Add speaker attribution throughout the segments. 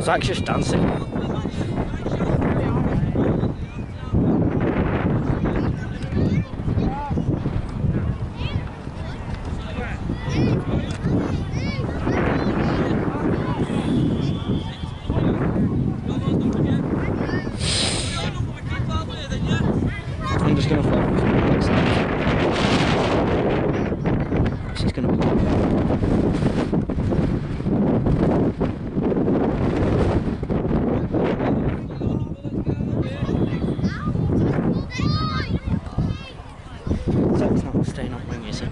Speaker 1: Zach's just dancing. I'm just gonna focus on the next side. This is gonna be good. Zach's not staying on wing, is he?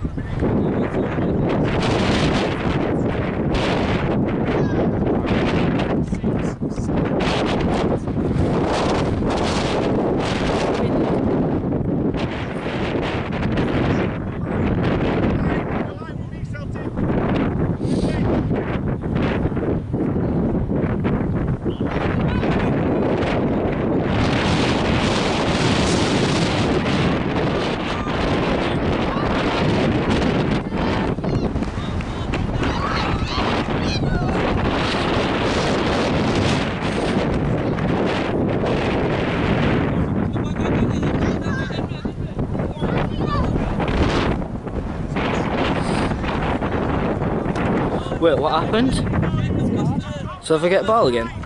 Speaker 1: Wait, what happened? So if I get a ball again?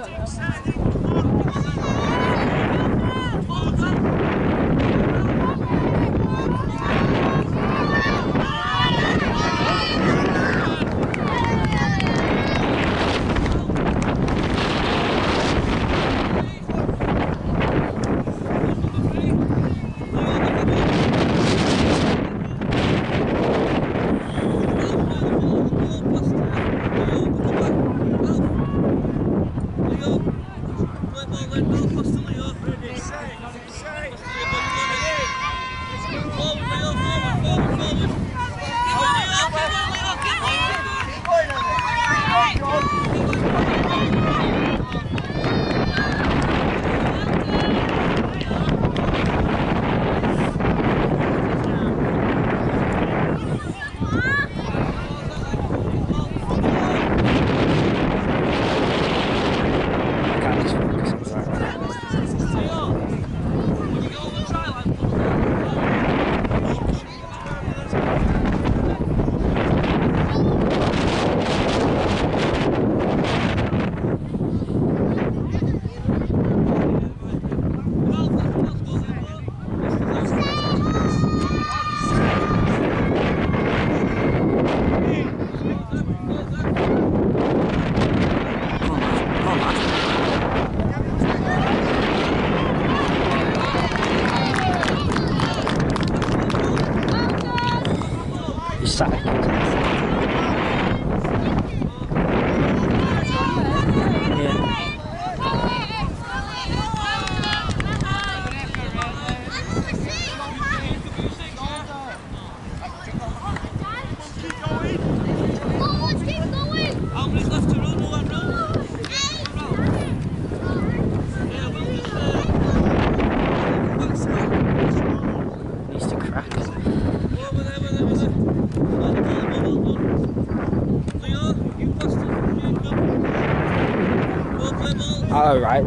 Speaker 1: Oh, right.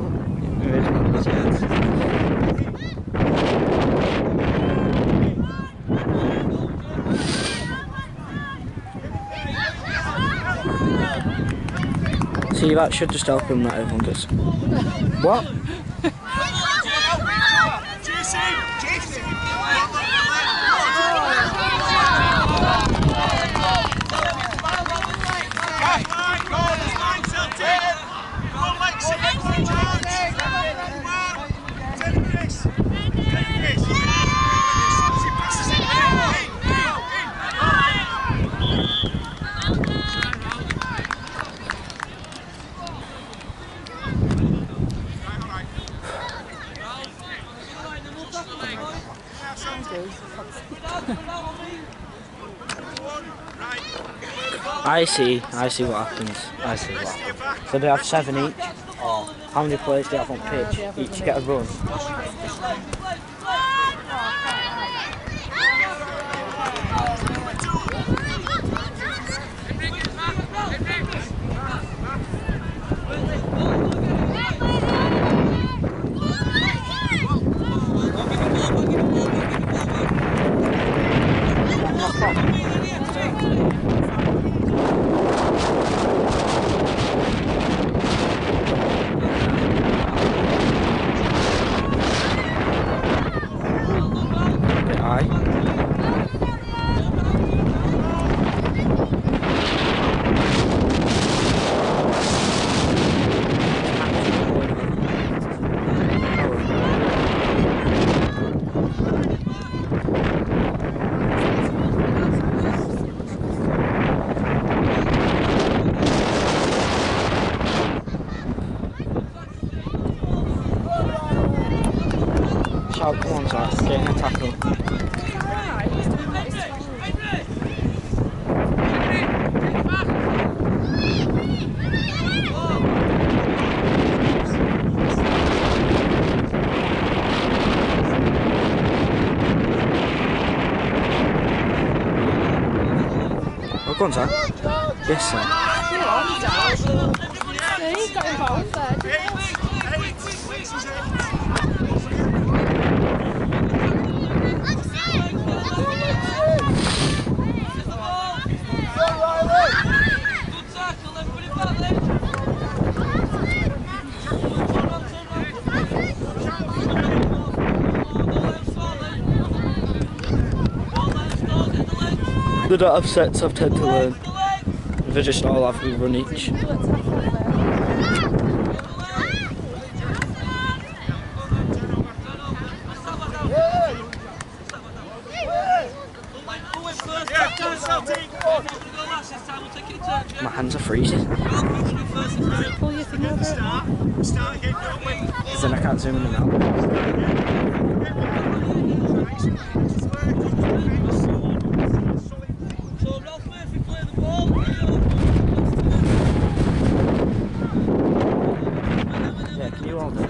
Speaker 1: See, that should just help him that everyone gets. What? I see what happens. I see what happens. So they have 7 each? Or how many players do they have on pitch? Each get a run? Shout, come on, Zach, getting a tackle. Oh, go on, Zach. Yes, sir.
Speaker 2: He got involved there, didn't he?
Speaker 1: They don't have sets, I've tend to learn. They just all have to run each. My hands are freezing.
Speaker 2: Pull your thing over it.
Speaker 1: Because then I can't zoom in and out. Yeah, can you hold it?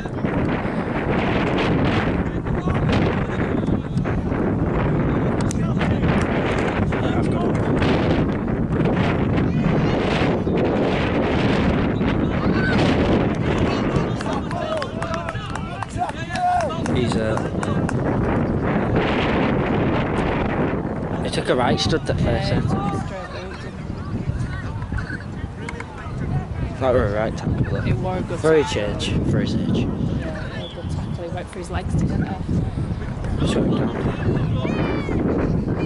Speaker 1: Yeah, I've got it. He took a right stud at first. That were a right tackle though.
Speaker 2: It were a good
Speaker 1: Very
Speaker 2: tackle.
Speaker 1: change for his age.
Speaker 2: Yeah, a good tackle. He went for his legs, didn't he?
Speaker 1: Shut him down.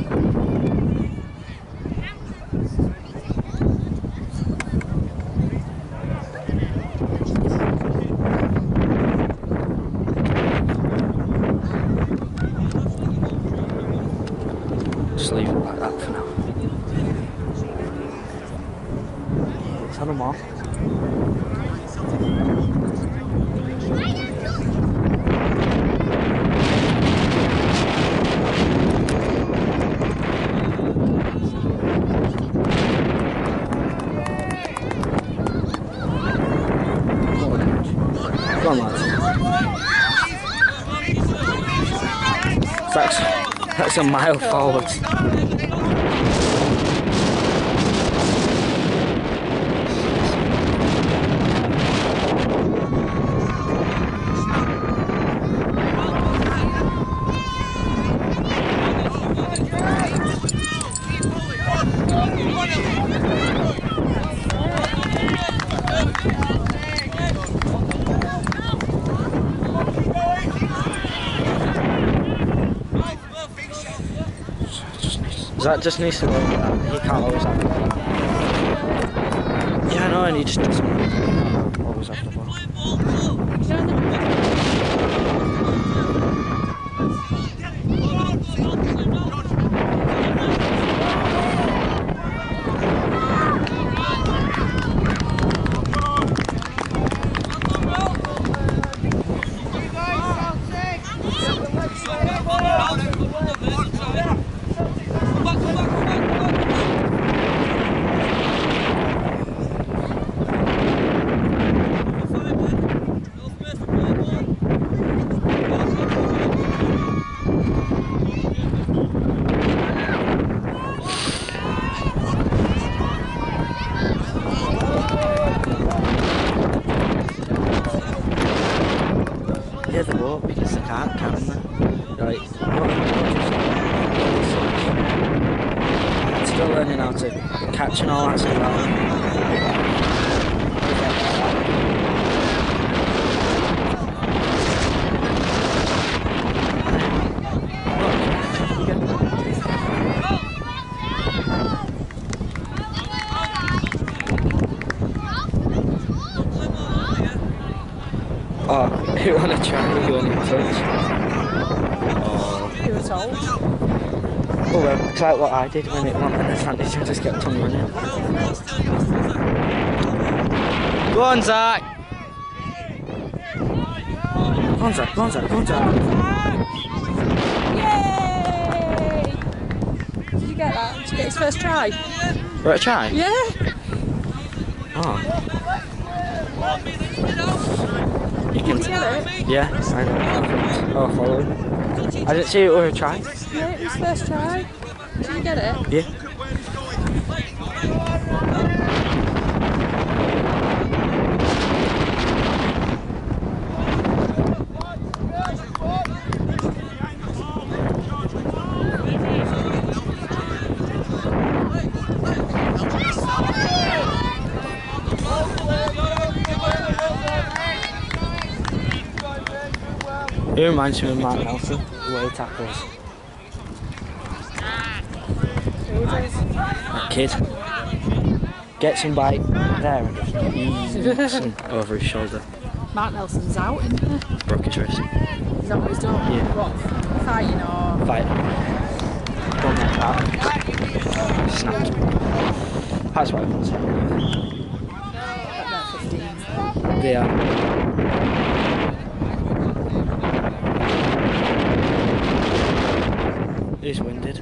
Speaker 1: Just leave it like that for now. Let's have them off. Go on, lads. That's a mile forward. That just needs to work with that. He can't always have the ball. Yeah, I know, and he just doesn't always have the ball. Yeah, they won't because they can't, can they? Like, I'm still learning how how to catch and all that stuff. Oh, who want to try? You want to touch? Oh.
Speaker 2: You were told.
Speaker 1: Oh well, it's like what I did when it won an advantage and just kept on running. Go on, Zach! Go on, Zach, go on, Zach, go on, Zach.
Speaker 2: Yay! Did you get that? Did you get his first try?
Speaker 1: Right, a try?
Speaker 2: Yeah!
Speaker 1: Oh. You
Speaker 2: Did you get it?
Speaker 1: Yeah, I know. Oh, follow. I didn't see it with a try.
Speaker 2: Yeah, it was first try. Did you get it?
Speaker 1: Yeah. It reminds me of Mark Nelson, the way he tackles. That kid gets him by there and just eats him over his shoulder.
Speaker 2: Mark Nelson's out, isn't he?
Speaker 1: Broke his wrist.
Speaker 2: Is that what he's done?
Speaker 1: Yeah.
Speaker 2: What? Fighting or?
Speaker 1: Fight. Don't like that. Snapped. That's what happens.
Speaker 2: At their 15.
Speaker 1: They are. He's winded.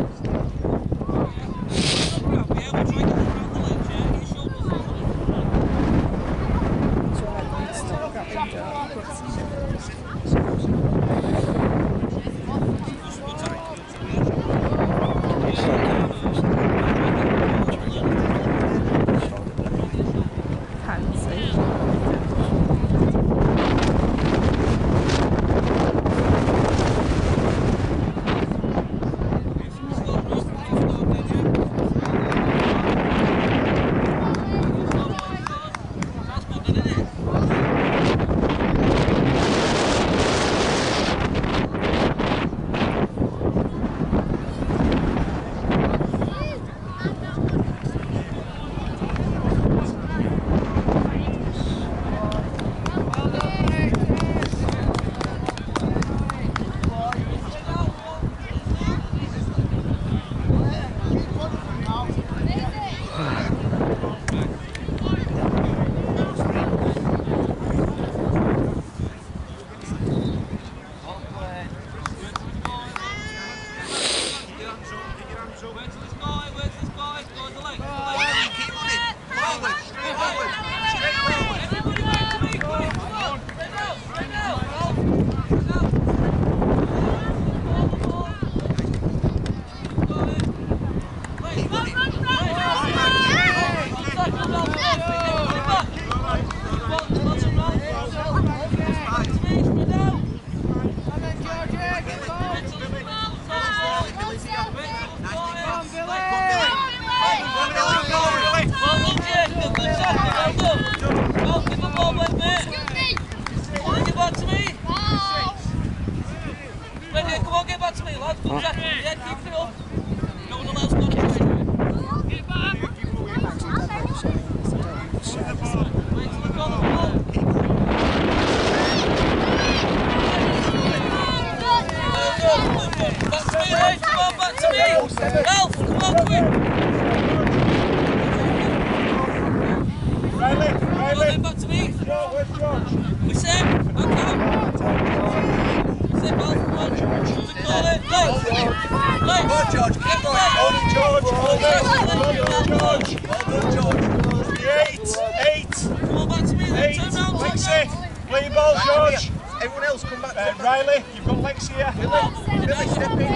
Speaker 3: Riley, you've got legs here. Billy, step in.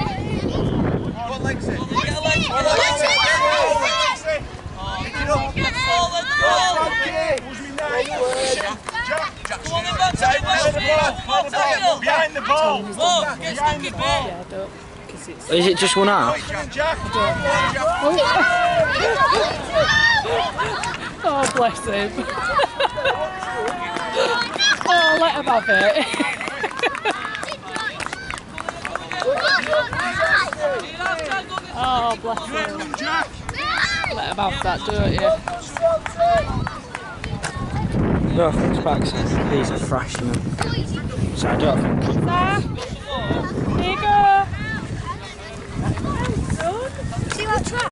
Speaker 3: Go on, Lexi. Get a leg. Go on, Lexi. Who's me now? Jack. Come on, behind the ball. Behind the ball.
Speaker 1: Is it just one half?
Speaker 3: Jack.
Speaker 2: Oh, bless him. Oh, let him have it. Oh, bless him. Let him have that, don't you?
Speaker 1: No offence, Parkside. He's a freshman. So I don't think.
Speaker 2: There you go.
Speaker 4: See what track?